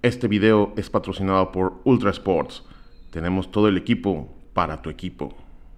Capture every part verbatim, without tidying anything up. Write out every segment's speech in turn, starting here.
Este video es patrocinado por Ultra Sports. Tenemos todo el equipo para tu equipo.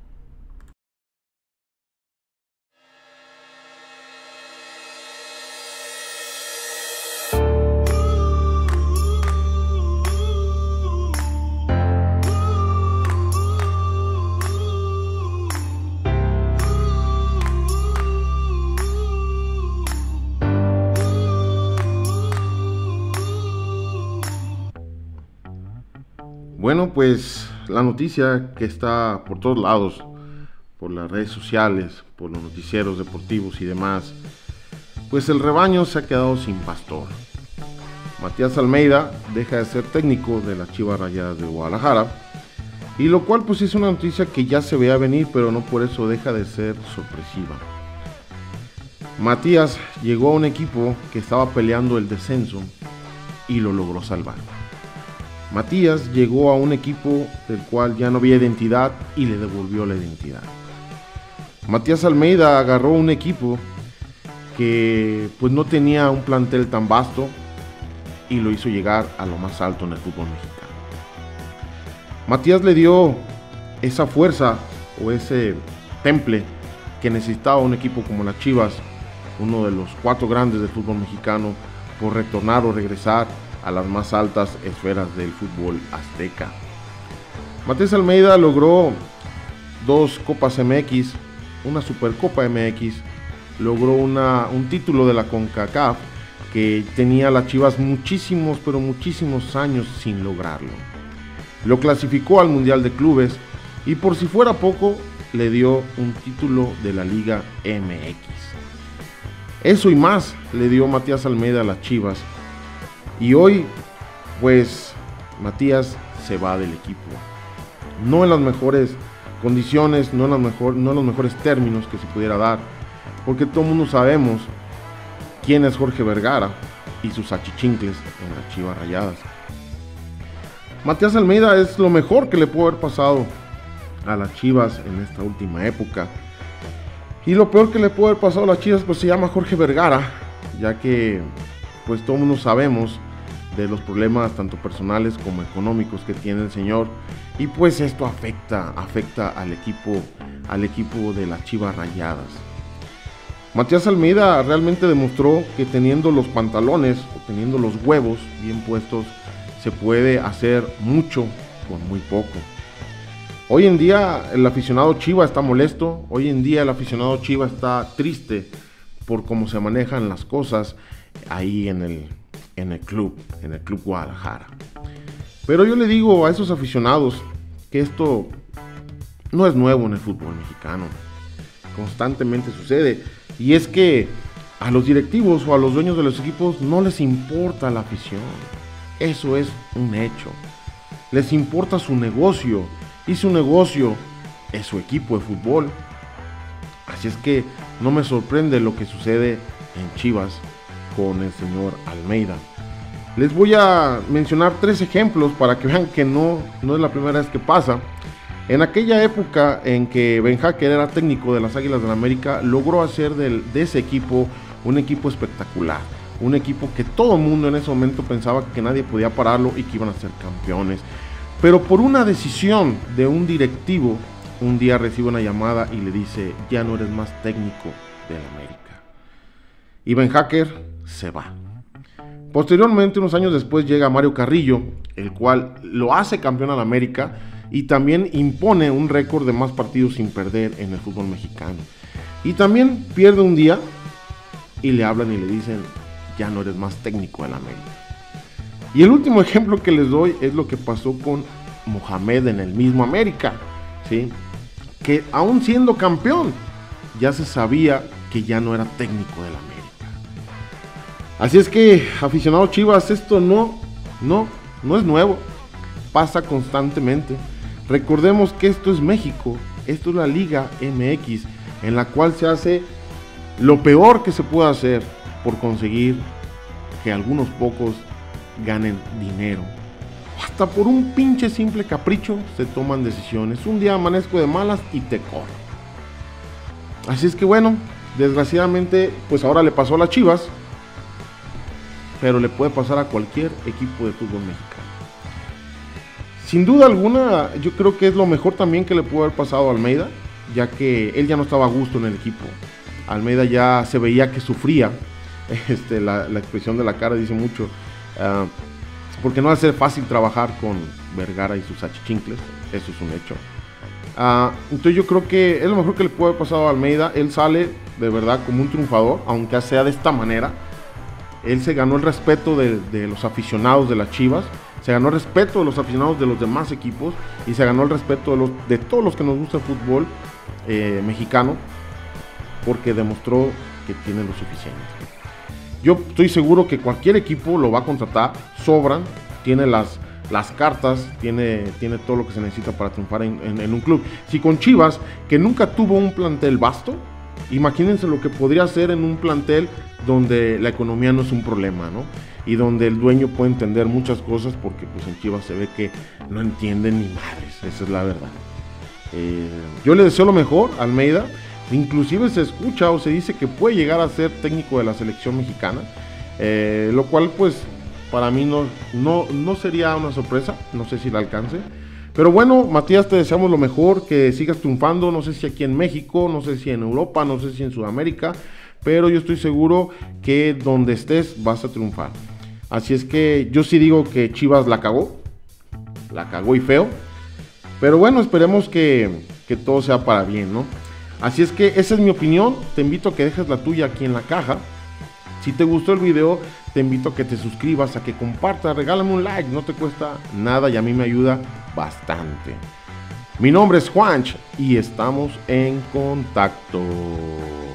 Bueno, pues la noticia que está por todos lados, por las redes sociales, por los noticieros deportivos y demás, pues el rebaño se ha quedado sin pastor. Matías Almeida deja de ser técnico de las Chivas Rayadas de Guadalajara, y lo cual pues es una noticia que ya se veía venir, pero no por eso deja de ser sorpresiva. Matías llegó a un equipo que estaba peleando el descenso y lo logró salvar. Matías llegó a un equipo del cual ya no había identidad y le devolvió la identidad. Matías Almeida agarró un equipo que pues no tenía un plantel tan vasto y lo hizo llegar a lo más alto en el fútbol mexicano. Matías le dio esa fuerza o ese temple que necesitaba un equipo como las Chivas, uno de los cuatro grandes del fútbol mexicano, por retornar o regresar a las más altas esferas del fútbol azteca. Matías Almeida logró dos Copas M X, una Supercopa M X, logró una, un título de la CONCACAF que tenía las Chivas muchísimos, pero muchísimos años sin lograrlo. Lo clasificó al Mundial de Clubes y por si fuera poco, le dio un título de la Liga M X. Eso y más le dio Matías Almeida a las Chivas. Y hoy, pues, Matías se va del equipo. No en las mejores condiciones, no en, las mejor, no en los mejores términos que se pudiera dar, porque todo el mundo sabemos quién es Jorge Vergara y sus achichincles en las Chivas Rayadas. Matías Almeida es lo mejor que le pudo haber pasado a las Chivas en esta última época. Y lo peor que le pudo haber pasado a las Chivas, pues se llama Jorge Vergara, ya que pues todo el mundo sabemos de los problemas tanto personales como económicos que tiene el señor, y pues esto afecta, afecta al equipo, al equipo de las Chivas Rayadas. Matías Almeida realmente demostró que teniendo los pantalones o teniendo los huevos bien puestos, se puede hacer mucho con muy poco. Hoy en día el aficionado Chiva está molesto, hoy en día el aficionado Chiva está triste por cómo se manejan las cosas ahí en el, en el club, en el Club Guadalajara. Pero yo le digo a esos aficionados que esto no es nuevo en el fútbol mexicano, constantemente sucede, y es que a los directivos o a los dueños de los equipos no les importa la afición, eso es un hecho, les importa su negocio, y su negocio es su equipo de fútbol. Así es que no me sorprende lo que sucede en Chivas con el señor Almeida. Les voy a mencionar tres ejemplos para que vean que no, no es la primera vez que pasa. En aquella época en que Ben Hacker era técnico de las Águilas del América, logró hacer del, de ese equipo un equipo espectacular. Un equipo que todo el mundo en ese momento pensaba que nadie podía pararlo y que iban a ser campeones. Pero por una decisión de un directivo, un día recibe una llamada y le dice: ya no eres más técnico del América. Y Ben Hacker se va. Posteriormente, unos años después, llega Mario Carrillo, el cual lo hace campeón al América y también impone un récord de más partidos sin perder en el fútbol mexicano. Y también pierde un día y le hablan y le dicen: ya no eres más técnico del América. Y el último ejemplo que les doy es lo que pasó con Mohamed en el mismo América, ¿sí? Que aún siendo campeón, ya se sabía que ya no era técnico del América. Así es que, aficionados Chivas, esto no, no, no es nuevo, pasa constantemente. Recordemos que esto es México, esto es la Liga M X, en la cual se hace lo peor que se puede hacer por conseguir que algunos pocos ganen dinero. Hasta por un pinche simple capricho se toman decisiones. Un día amanezco de malas y te corro. Así es que bueno, desgraciadamente, pues ahora le pasó a las Chivas. pero le puede pasar a cualquier equipo de fútbol mexicano. Sin duda alguna, yo creo que es lo mejor también que le pudo haber pasado a Almeida, ya que él ya no estaba a gusto en el equipo. Almeida ya se veía que sufría, este, la, la expresión de la cara dice mucho, uh, porque no va a ser fácil trabajar con Vergara y sus achichincles, eso es un hecho. Uh, entonces yo creo que es lo mejor que le puede haber pasado a Almeida. Él sale de verdad como un triunfador, aunque sea de esta manera. Él se ganó el respeto de, de los aficionados de las Chivas, se ganó el respeto de los aficionados de los demás equipos y se ganó el respeto de, los, de todos los que nos gusta el fútbol eh, mexicano, porque demostró que tiene lo suficiente. Yo estoy seguro que cualquier equipo lo va a contratar, sobran, tiene las, las cartas, tiene, tiene todo lo que se necesita para triunfar en, en, en un club. Si con Chivas, que nunca tuvo un plantel vasto, imagínense lo que podría hacer en un plantel donde la economía no es un problema, ¿no? Y donde el dueño puede entender muchas cosas, porque pues en Chivas se ve que no entienden ni madres, esa es la verdad. Eh, yo le deseo lo mejor a Almeida, inclusive se escucha o se dice que puede llegar a ser técnico de la selección mexicana, eh, lo cual pues para mí no, no, no sería una sorpresa, no sé si la alcance. Pero bueno, Matías, te deseamos lo mejor, que sigas triunfando, no sé si aquí en México, no sé si en Europa, no sé si en Sudamérica, pero yo estoy seguro que donde estés vas a triunfar. Así es que yo sí digo que Chivas la cagó, la cagó y feo, pero bueno, esperemos que, que todo sea para bien, ¿no? Así es que esa es mi opinión, te invito a que dejes la tuya aquí en la caja. Si te gustó el video, te invito a que te suscribas, a que compartas, regálame un like, no te cuesta nada y a mí me ayuda bastante. Mi nombre es Juanch y estamos en contacto.